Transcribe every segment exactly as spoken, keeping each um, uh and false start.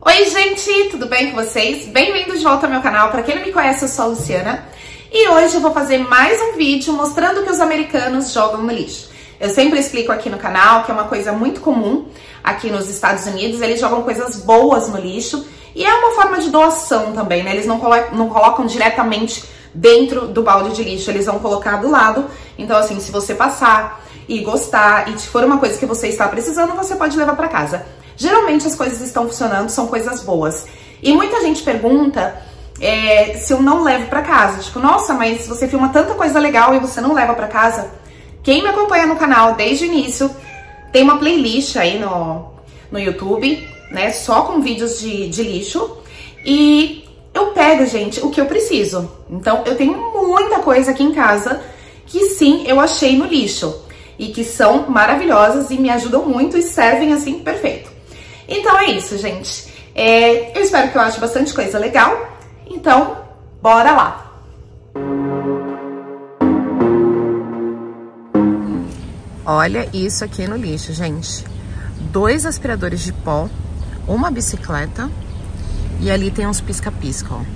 Oi gente, tudo bem com vocês? Bem-vindos de volta ao meu canal. Para quem não me conhece, eu sou a Luciana e hoje eu vou fazer mais um vídeo mostrando que os americanos jogam no lixo. Eu sempre explico aqui no canal que é uma coisa muito comum aqui nos Estados Unidos, eles jogam coisas boas no lixo e é uma forma de doação também, né? Eles não colocam, não colocam diretamente dentro do balde de lixo, eles vão colocar do lado. Então assim, se você passar e gostar e se for uma coisa que você está precisando, você pode levar para casa. Geralmente as coisas estão funcionando, são coisas boas. E muita gente pergunta é, se eu não levo pra casa. Tipo, nossa, mas você filma tanta coisa legal e você não leva pra casa? Quem me acompanha no canal desde o início, tem uma playlist aí no, no YouTube, né? Só com vídeos de, de lixo. E eu pego, gente, o que eu preciso. Então, eu tenho muita coisa aqui em casa que sim, eu achei no lixo. E que são maravilhosas e me ajudam muito e servem assim perfeito. Então é isso, gente. É, eu espero que eu ache bastante coisa legal. Então, bora lá! Olha isso aqui no lixo, gente. Dois aspiradores de pó, uma bicicleta e ali tem uns pisca-pisca, ó.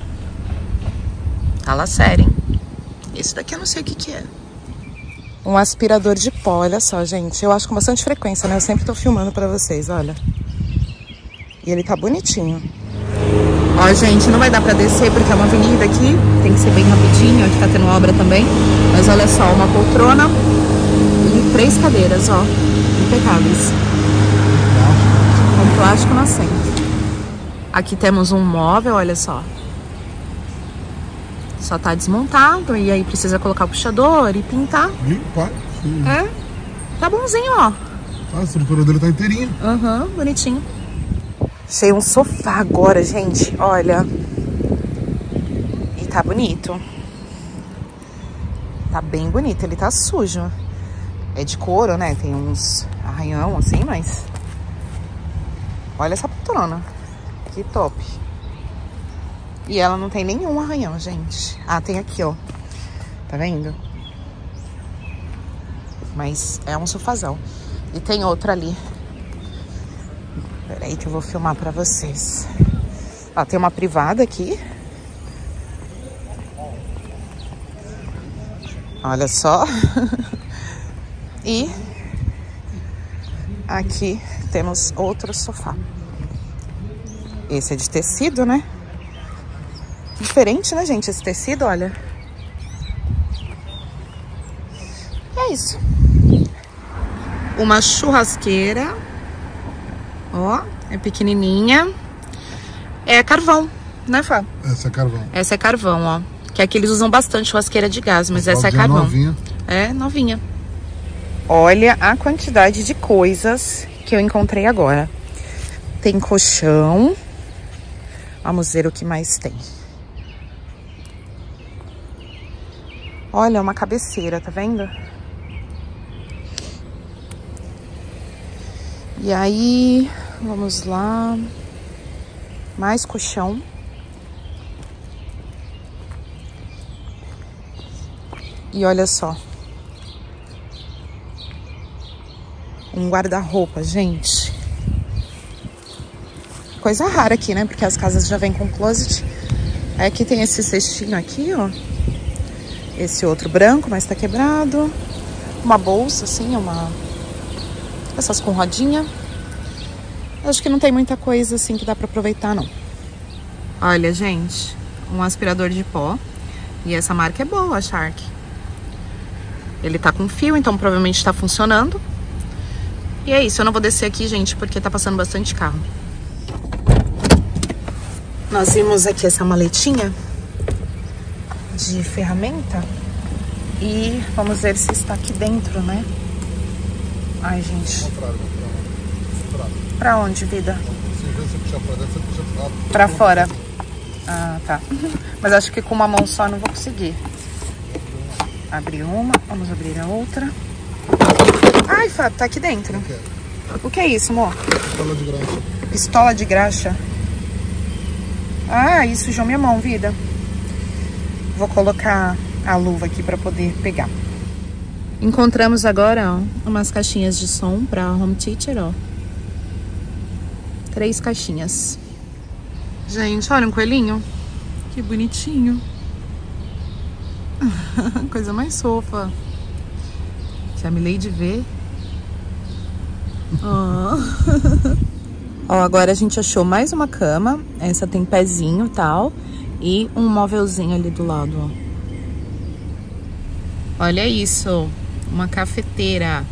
Fala sério, hein? Esse daqui eu não sei o que que é. Um aspirador de pó, olha só, gente. Eu acho com bastante frequência, né? Eu sempre tô filmando pra vocês, olha. E ele tá bonitinho. Ó, gente, não vai dar pra descer porque é uma avenida aqui. Tem que ser bem rapidinho, aqui tá tendo obra também. Mas olha só, uma poltrona e três cadeiras, ó. Impecáveis. Com plástico na assento. Aqui temos um móvel, olha só. Só tá desmontado e aí precisa colocar o puxador e pintar. Limpar. Sim. É, tá bonzinho, ó. A estrutura dele tá inteirinha. Aham, uhum, bonitinho. Achei um sofá agora, gente, olha. E tá bonito. Tá bem bonito, ele tá sujo. É de couro, né? Tem uns arranhão assim, mas... Olha essa poltrona. Que top. E ela não tem nenhum arranhão, gente. Ah, tem aqui, ó. Tá vendo? Mas é um sofazão. E tem outra ali. Peraí que eu vou filmar pra vocês. Ó, tem uma privada aqui. Olha só. E aqui temos outro sofá. Esse é de tecido, né? Diferente, né, gente? Esse tecido, olha. E é isso. Uma churrasqueira. Ó, é pequenininha. É carvão, né, Fá? Essa é carvão. Essa é carvão, ó. Que aqui eles usam bastante churrasqueira de gás, mas essa é carvão. Novinha. É, novinha. Olha a quantidade de coisas que eu encontrei agora. Tem colchão. Vamos ver o que mais tem. Olha, uma cabeceira, tá vendo? E aí, vamos lá. Mais colchão. E olha só. Um guarda-roupa, gente. Coisa rara aqui, né? Porque as casas já vêm com closet. Aí aqui tem esse cestinho aqui, ó. Esse outro branco, mas tá quebrado. Uma bolsa, assim, uma... Essas com rodinha. Acho que não tem muita coisa, assim, que dá pra aproveitar, não. Olha, gente. Um aspirador de pó. E essa marca é boa, a Shark. Ele tá com fio, então provavelmente tá funcionando. E é isso. Eu não vou descer aqui, gente, porque tá passando bastante carro. Nós vimos aqui essa maletinha de ferramenta e vamos ver se está aqui dentro, né? Ai, gente. Pra onde, vida? Pra fora. Ah, tá. Mas acho que com uma mão só não vou conseguir. Abrir uma, vamos abrir a outra. Ai, Fábio, tá aqui dentro. O que é isso, amor? Pistola de graxa. Pistola de graxa. Ah, isso sujou minha mão, vida. Vou colocar a luva aqui pra poder pegar. Encontramos agora, ó, umas caixinhas de som pra home theater, ó. Três caixinhas. Gente, olha um coelhinho. Que bonitinho. Coisa mais fofa. Que a Milady vê. Oh. Ó, agora a gente achou mais uma cama. Essa tem pezinho e tal. E um móvelzinho ali do lado, ó. Olha isso. Uma cafeteira.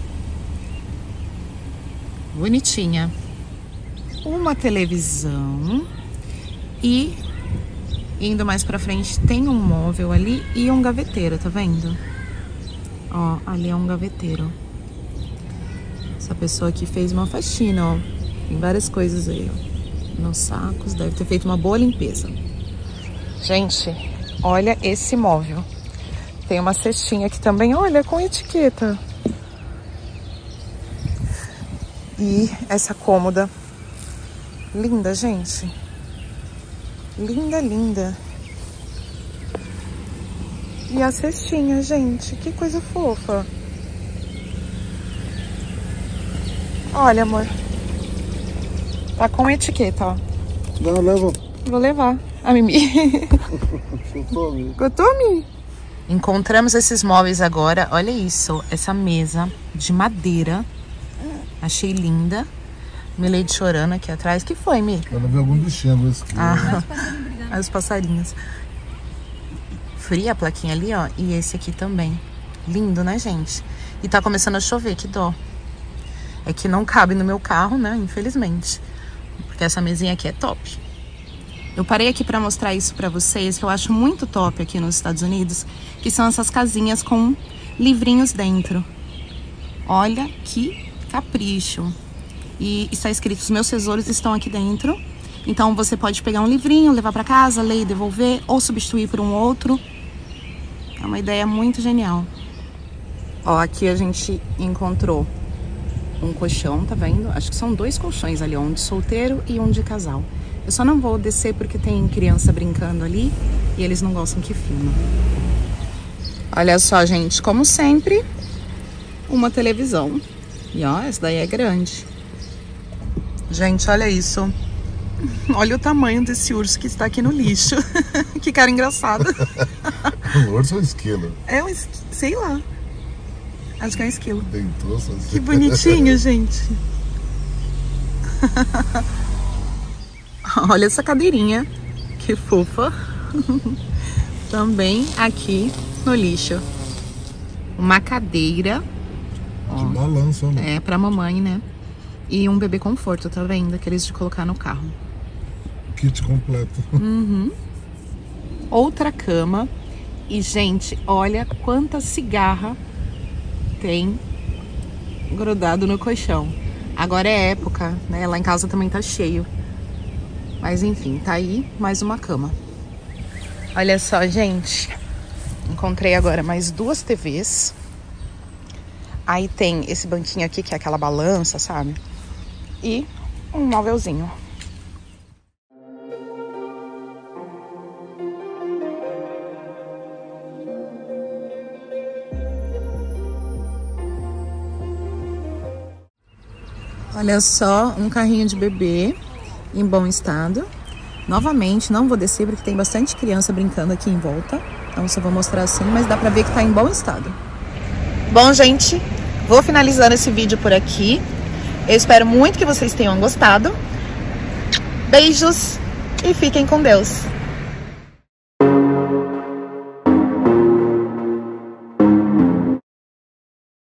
Bonitinha. Uma televisão. E indo mais pra frente tem um móvel ali e um gaveteiro, tá vendo? Ó, ali é um gaveteiro. Essa pessoa aqui fez uma faxina, ó. Tem várias coisas aí, ó. Nos sacos, deve ter feito uma boa limpeza. Gente, olha esse móvel. Tem uma cestinha aqui também, olha, com etiqueta. E essa cômoda. Linda, gente. Linda, linda. E a cestinha, gente. Que coisa fofa. Olha, amor. Tá com etiqueta, ó. Não, leva. Vou levar. A Mimi. Gostou, Mi? Encontramos esses móveis agora. Olha isso. Essa mesa de madeira. Achei linda. Milady chorando aqui atrás. Que foi, Mi? Ela viu algum bichinho nesse aqui. Ah, os passarinhos. Fria a plaquinha ali, ó. E esse aqui também. Lindo, né, gente? E tá começando a chover, que dó. É que não cabe no meu carro, né? Infelizmente. Porque essa mesinha aqui é top. Eu parei aqui pra mostrar isso pra vocês, que eu acho muito top aqui nos Estados Unidos, que são essas casinhas com livrinhos dentro. Olha que capricho. E está escrito, os meus tesouros estão aqui dentro. Então você pode pegar um livrinho, levar pra casa, ler e devolver, ou substituir por um outro. É uma ideia muito genial. Ó, aqui a gente encontrou um colchão, tá vendo? Acho que são dois colchões ali, um de solteiro e um de casal. Eu só não vou descer porque tem criança brincando ali e eles não gostam que filma. Olha só, gente, como sempre, uma televisão. E ó, essa daí é grande. Gente, olha isso. Olha o tamanho desse urso que está aqui no lixo. Que cara engraçado. Um urso ou um esquilo? É um esquilo, sei lá. Acho que é um esquilo. Deitou, assim. Que bonitinho, gente. Olha essa cadeirinha. Que fofa. Também aqui no lixo. Uma cadeira. De balanço, né? É, pra mamãe, né? E um bebê conforto, tá vendo? Aqueles de colocar no carro. Kit completo. Uhum. Outra cama. E, gente, olha quanta cigarra tem grudado no colchão. Agora é época, né? Lá em casa também tá cheio. Mas, enfim, tá aí mais uma cama. Olha só, gente. Encontrei agora mais duas T Vs. Aí tem esse banquinho aqui, que é aquela balança, sabe? E um móvelzinho. Olha só, um carrinho de bebê em bom estado. Novamente, não vou descer porque tem bastante criança brincando aqui em volta. Então só vou mostrar assim, mas dá pra ver que tá em bom estado. Bom, gente, vou finalizando esse vídeo por aqui. Eu espero muito que vocês tenham gostado. Beijos e fiquem com Deus.